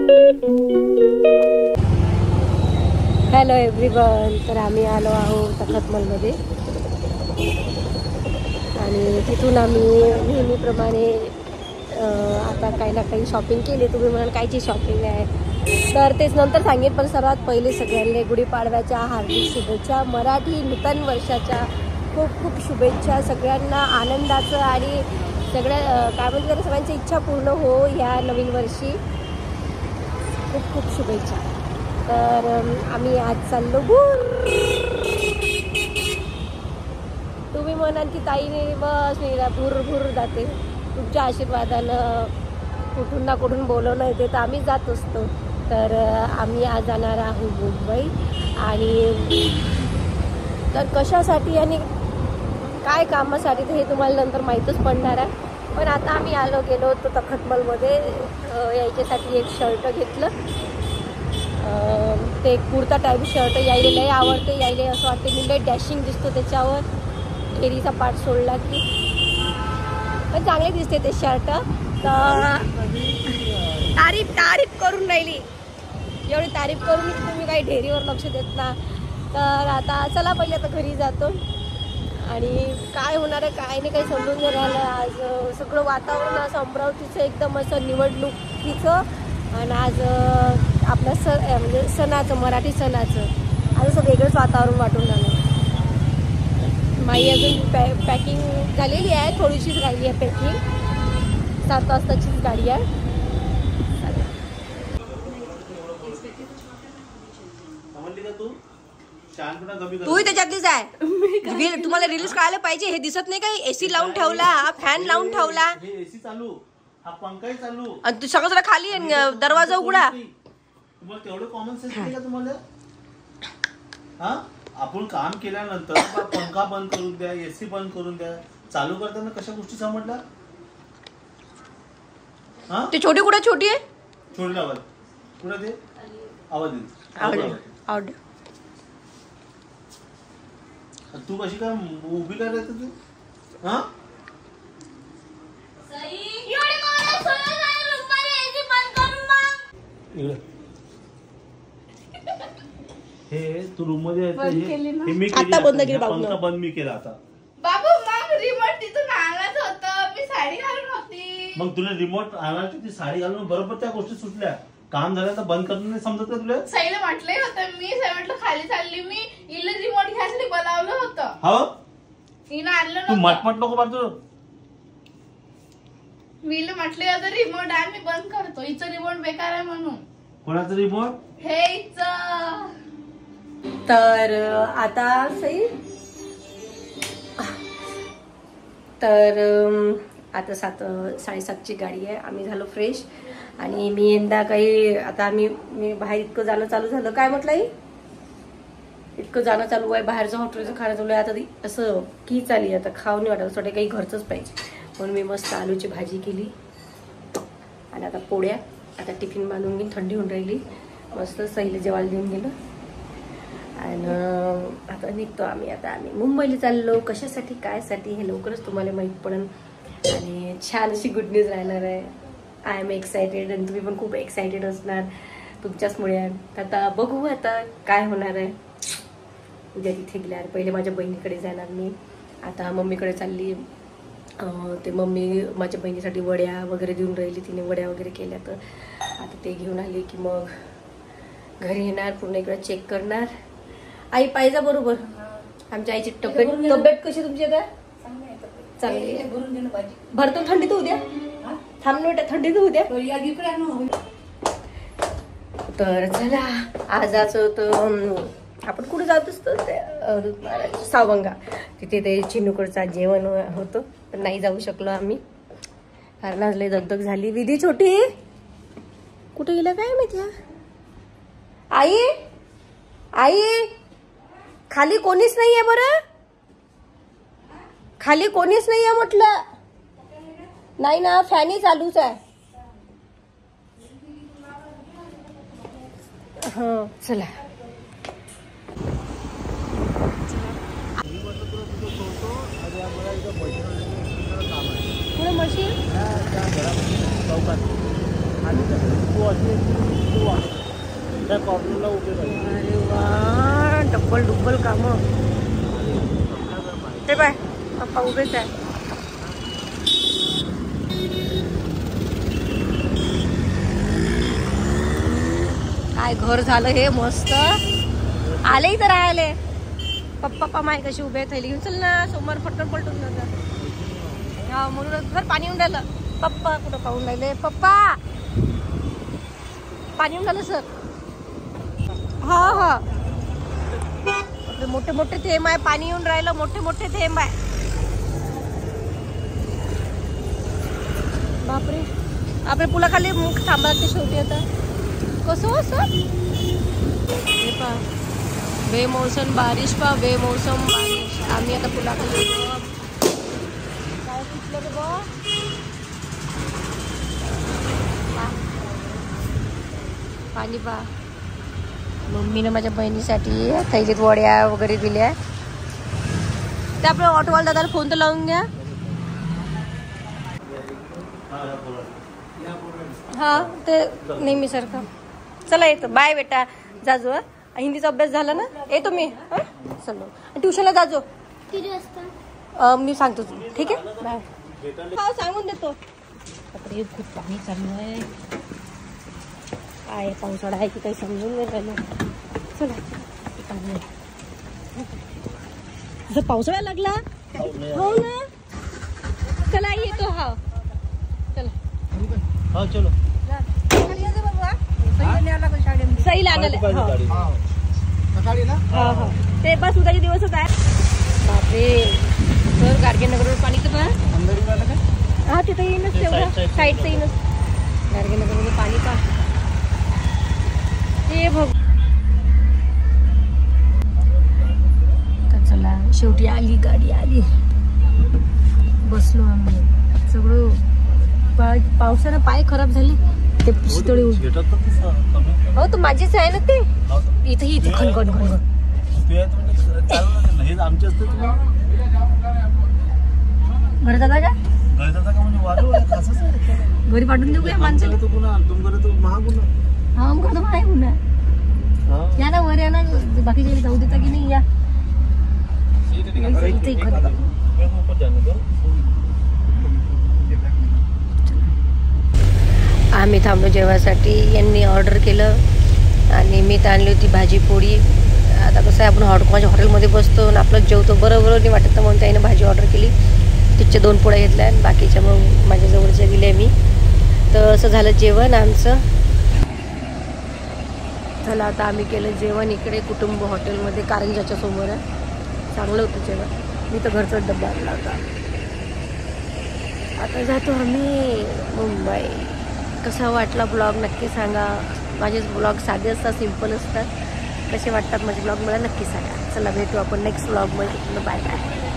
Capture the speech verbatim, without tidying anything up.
Hello everyone, तर आम्ही आलो आहोत तखतमलमध्ये आणि तिथून आम्ही नेहमीप्रमाणे आता काही ना काही शॉपिंग केली. तुम्ही म्हणाल कायची शॉपिंग आहे, तर तेच नंतर सांगेन. पण सर्वात पहिले सगळ्यांनी गुढीपाडव्याच्या हार्दिक शुभेच्छा, मराठी नूतन वर्षाच्या खूप खूप शुभेच्छा. सगळ्यांना आनंदाचं आणि सगळ्या काय म्हणते सगळ्यांची इच्छा पूर्ण हो ह्या नवीन वर्षी. खूप खूप शुभेच्छा. तर आम्ही आज चाललो भूर. तुम्ही म्हणाल की ताईने बस नीरा भूर भूर जाते. तुमच्या आशीर्वादानं कुठून ना कुठून बोलवणं येते तर आम्ही जात असतो. तर आम्ही आज जाणार आहोत मुंबई. आणि तर कशासाठी आणि काय कामासाठी तर हे तुम्हाला नंतर माहीतच पडणार आहे. पण आता आम्ही आलो गेलो होतो तखतमलमध्ये यायच्यासाठी एक शर्ट घेतलं. ते कुर्ता टाईप शर्ट यायला लय आवडते. यायला असं वाटते की लय डॅशिंग दिसतो त्याच्यावर एरीचा पार्ट सोडला की. पण चांगले दिसते ते शर्ट. तर तारीफ तारीफ करून राहिली, एवढी तारीफ करून तुम्ही काही ढेरीवर लक्ष देत ना. तर आता चला पहिले आता घरी जातो. आणि काय होणार आहे काय नाही काही समजून नाही राहिलं. आज सगळं वातावरण असं अमरावतीचं एकदम असं निवडणुकीचं आणि आज आपलं स म्हणजे सणाचं मराठी सणाचं आज असं वेगळंच वातावरण वाटून राहिलं. माई अजून पॅ पॅकिंग झालेली आहे, थोडीशीच राहिली आहे पॅकिंग. सात वाजताचीच गाडी आहे. तूही त्याच्यातलीच आहे. तुम्हाला रील्स कळायला पाहिजे. हे दिसत नाही काही. एसी लावून ठेवला, हा फॅन लावून ठेवला, एसी चालू, हा पंखाही चालू आणि तू सगळं जरा खाली दरवाजा उघडा. तुम्हाला तेवढं कॉमन सेन्स नाही का तुम्हाला? हा आपण काम केल्यानंतर पंखा बंद करून द्या, एसी बंद करून द्या. चालू करताना कशा गोष्टी समजल्या? हा ते छोटी कुठे छोटी आहे छोटी लावल कुठे ते आवाज येईल. आवड तू कशी काय उभी काय राहते तू? हा हे तू रूम मध्ये आता बंद केली. पंखा बंद मी केला आता. बाबू मग रिमोट तिथून आणत होतं, मी साडी घालून होती. मग तुला रिमोट आणायची ती साडी घालून बरोबर त्या गोष्टी सुटल्या. काम झालं तर बंद करणं नाही समजत का तुला? साईला म्हटलंय होतं मी, साई म्हटलं खाली चालली मी, इला रिमोट घ्यायसाठी बोलावलं होतं. हो हिनं आणलं तू नव्हतं. मटमट नको पाहतो. मी म्हटलं होतं रिमोट आहे, मी बंद करतो. हिचं रिमोट बेकार आहे म्हणून. कोणाचं रिमोट? हे हिचं. तर आता सई तर आता सात साडेसातची गाडी आहे. आम्ही झालो फ्रेश आणि मी यंदा काही आता आम्ही मी बाहेर इतकं जाणं चालू झालं. काय म्हटलं इतकं जाणं चालू आहे, बाहेरचं हॉटेलचं खाणं चालू आहे. आता असं की चाली आता खाऊ नाही वाटत, असं काही घरचंच पाहिजे. म्हणून मी मस्त आलूची भाजी केली आणि आता पोळ्या. आता टिफिन बांधून घेऊन, थंडी होऊन राहिली. मस्त सईला जेवायला देऊन गेलं आणि आता निघतो आम्ही. आता आम्ही मुंबईला चाललो. कशासाठी कायसाठी हे लवकरच तुम्हाला माहीत पडेल. आणि छान अशी गुड न्यूज राहणार आहे. आय एम एक्सायटेड आणि तुम्ही पण खूप एक्सायटेड असणार तुमच्याचमुळे. आता बघू आता काय होणार आहे. उद्या तिथे गेल्यावर पहिले माझ्या बहिणीकडे जाणार मी. आता मम्मीकडे चालली. ते मम्मी माझ्या बहिणीसाठी वड्या वगैरे देऊन राहिली. तिने वड्या वगैरे केल्या तर आता ते घेऊन आली की मग घरी येणार, पूर्ण इकडे चेक करणार. आई पाहिजे बरोबर. आमच्या आईची तब्येत तब्येत कशी तुमची आता? चांगली आहे. भरतो थंडी तर उद्या थांब बेटा, थंडी तर उद्या. तर चला आज तर आपण कुठे जात असतो सावंगा. तिथे ते चिनूकडचा जेवण होतं पण नाही जाऊ शकलो आम्ही कारण आज लय दगदग झाली. विधी छोटी कुठे गेला काय माहिती? आई आई खाली कोणीच नाहीये बरं. खाली कोणीच नाहीये म्हटलं. नाही ना, फॅनही चालूच आहे. हा चला. पुढे मशीन तू अशी तू वा. त्या कॉर्नरला उभे राहील. अरे वा, डब्बल डुब्बल काम. ते बाय पप्पा उभेच आहे. काय घर झालं हे मस्त. आले इथं राहिले. पप्पा माय कशी उभे थैली घेऊन चल ना, समोर फटकन पलटून जातात. हा म्हणून घर पाणी येऊन राहिलं. पप्पा कुठं पाहून राहिले. पप्पा पाणी येऊन राहिलं सर. हा हा मोठे मोठे थेंब आहे. पाणी येऊन राहिलं. मोठे मोठे थेंब आहे. बापरे, आपल्या पुलाखाली मुख थांबा ते शेवटी आता कसं असं. हे पा बेमौसम बारिश पा बेमौसम बारिश. आम्ही आता पुलाखाली काय पिचलं रे बा. पाणी पा. मम्मीनं माझ्या बहिणीसाठी थैलीत वड्या वगैरे दिल्या. ते आपल्या ऑटोवाला दादाला फोन तर लावून घ्या. हा ते नेहमी सारखं. चला येतो. बाय बेटा. जाजो. हिंदीचा अभ्यास झाला ना. येतो मी. चलो ट्युशनला जाजो. किती वाजता मी सांगतो. ठीक आहे बाय. हा सांगून देतो. बापरे खूप पाणी चालू आहे. काय पावसाळा आहे की काही समजून नाही राहिलं. चला पाणी जर पावसाळा लागला हो ना. चला येतो. हा चला. हा चलो. सही आणायला. ते बस उद्याचे दिवसच आहे. बापरे सर गाडगेनगरवर पाणी तर पहा. हा तिथं येईनच तेवढं साईडचं येईनच. गाडगेनगरमध्ये पाणी पहा. ते बघ. चला शेवटी आली गाडी. आली. बसलो आम्ही. सगळं पावसानं पाय खराब झाले. ते पिस्तळी हो तर माझीच आहे ना. ते इथे इथे खणखण खणखण. घरी जाता का. घरी पाठवून देऊ का माणसाला. हा मग करतो आहे पुन्हा. या ना वर या ना. बाकीच्या जाऊ देता की नाही. या इथे आम्ही थांबलो जेवायसाठी. यांनी ऑर्डर केलं आणि मी तर आणली होती भाजी पोळी. आता कसं आहे आपण हॉट माझ्या हॉटेलमध्ये बसतो आणि आपलं जेवतो बरोबर नाही वाटत म्हणून त्याने भाजी ऑर्डर केली. तिच्या दोन पोळ्या घेतल्या आणि बाकीच्या मग माझ्या जवळच्या दिल्या मी. तर असं झालं जेवण आमचं. चला आता आम्ही केलं जेवण इकडे कुटुंब हॉटेलमध्ये कारंजाच्या समोर आहे. चांगलं होतं जेवण. मी तर घरचा डब्बा आणला होता. आता जातो आम्ही मुंबई. कसा वाटला ब्लॉग नक्की सांगा. माझे ब्लॉग साधे असतात, सिम्पल असतात. कसे वाटतात माझे ब्लॉग मला नक्की सांगा. चला भेटू आपण नेक्स्ट ब्लॉगमध्ये. Bye bye.